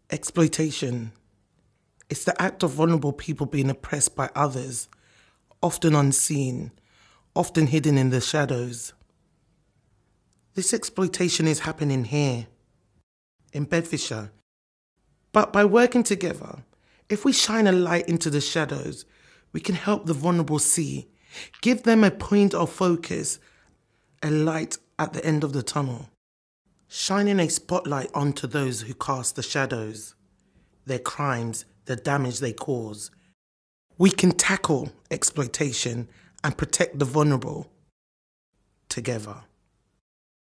Exploitation. It's the act of vulnerable people being oppressed by others, often unseen, often hidden in the shadows. This exploitation is happening here, in Bedfordshire. But by working together, if we shine a light into the shadows, we can help the vulnerable see, give them a point of focus, a light at the end of the tunnel, shining a spotlight onto those who cast the shadows, their crimes, the damage they cause. We can tackle exploitation and protect the vulnerable together.